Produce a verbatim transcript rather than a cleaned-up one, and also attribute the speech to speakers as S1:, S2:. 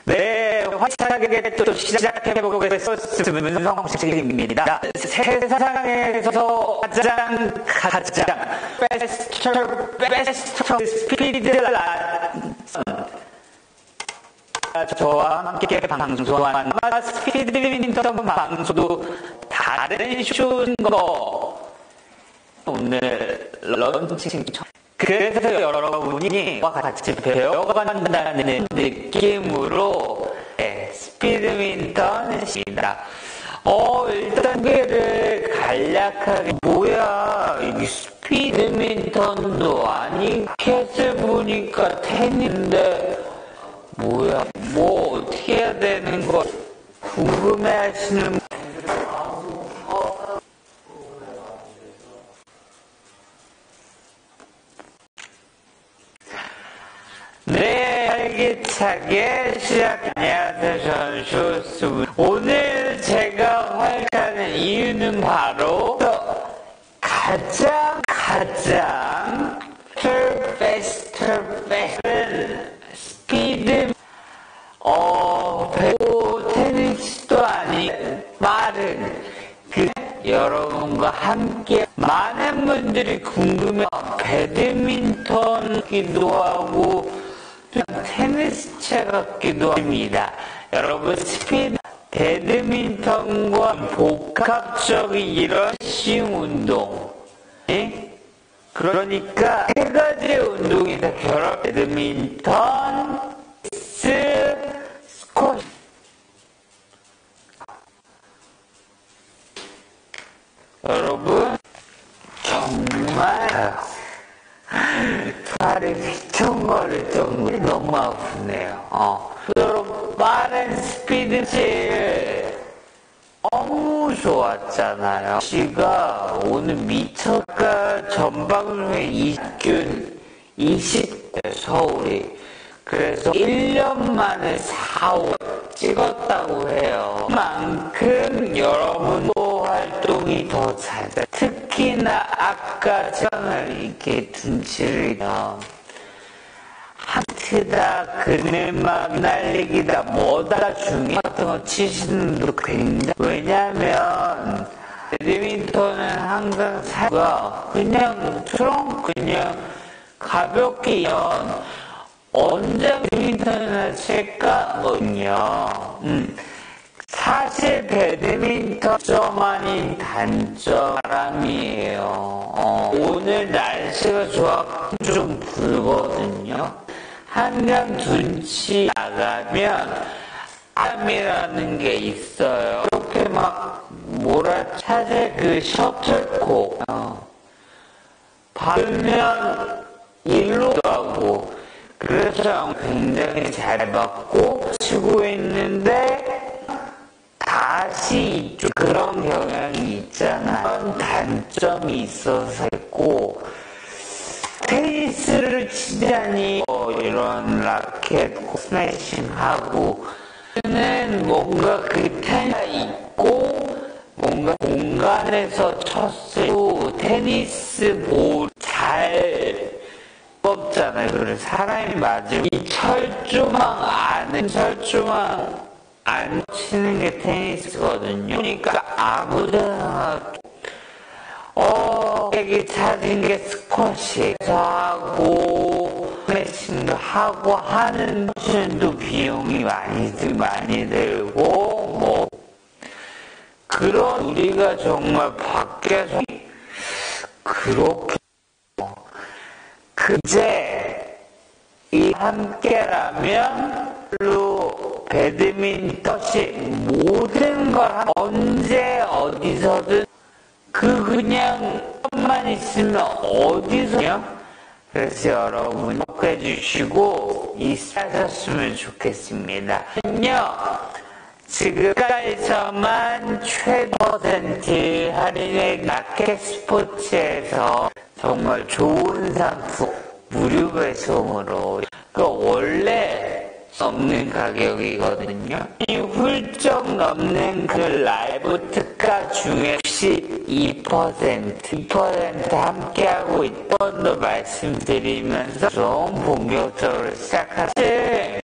S1: 네, 화창하게 또 시작해보겠습니다. 문성식입니다. 세상에서 가장 가장 베스트 베스트 스피드라 저와 함께 방송한 스피드민턴 방송도 다른 쇼인 거 오늘 런칭 그래서 여러분이 와 같이 배워간다는 느낌으로 네, 스피드민턴입니다. 어 일단 그를 간략하게 뭐야 이 스피드민턴도 아닌 캣을 보니까 테니스인데 뭐야 뭐 어떻게 해야 되는 거 궁금해하시는 네, 활기차게 시작. 안녕하세요, 저는 쇼스입니다. 오늘 제가 활약하는 이유는 바로 가장 가장 베스트 베스트 스피드 어 배구 테니스도 아닌 빠른 그 여러분과 함께 많은 분들이 궁금해 배드민턴기도 하고 테니스채 같기도 합니다. 여러분 스피드 배드민턴과 복합적인 이런 싱 운동 예? 그러니까 세 가지 운동이 다 결합 배드민턴 스 스쿼시 여러분 정말 발이 휘청거릴 정도로 너무 아프네요. 어. 여러분 빠른 스피드질 너무 좋았잖아요. 씨가 오늘 미쳤가 전방송에 이십균 이십 대 서울이 그래서 일 년 만에 사 호 찍었다고 해요. 그만큼 여러분도 활동이 더 잘 돼. 특히나 아까 장을 이렇게 둔치르면 하트다, 그늘막 날리기다, 뭐다 중에 같은 거 치시는 분도 굉장히 왜냐면 배드민턴은 항상 사가 그냥 트렁크 그냥 가볍게 연 언제 배드민턴이나 칠까거든요. 음. 사실 배드민턴 점 아닌 단점 바람이에요. 어, 오늘 날씨가 좋았고 좀 불거든요. 한강 둔치 나가면 바람이라는 게 있어요. 이렇게 막 몰아차세 그 셔틀콕 어. 받으면 일로 가고 그래서 굉장히 잘 받고 치고 있는데 다시 이쪽 그런 경향이 있잖아요. 단점이 있어서 했고 테니스를 치자니 어, 이런 라켓 스매싱하고 는 뭔가 그 테니스가 있고 뭔가 공간에서 쳤을 때 테니스 볼 잘 없잖아요. 그래서 사람이 맞으면 이 철조망 안에 철조망 안 치는 게 테니스거든요. 그러니까 아무데나 어 여기 찾은 게 스쿼시 하고 스매싱도 하고 하는 것도 비용이 많이 많이 들고 뭐 그런 우리가 정말 밖에서 그렇게 그제 이 함께라면 배드민턴이 모든 걸 언제 어디서든 그 그냥 만 있으면 어디서요? 그래서 여러분 구독해 주시고 있으셨으면 좋겠습니다. 지금까지만 최대 퍼센트 할인의 라켓 스포츠에서 정말 좋은 상품 무료 배송으로 그 원래 없는 가격이거든요. 이 훌쩍 넘는 그 라이브 특가 중에 혹시 이 퍼센트, 이 퍼센트 함께하고 있던 거 말씀드리면서 좀 본격적으로 시작하실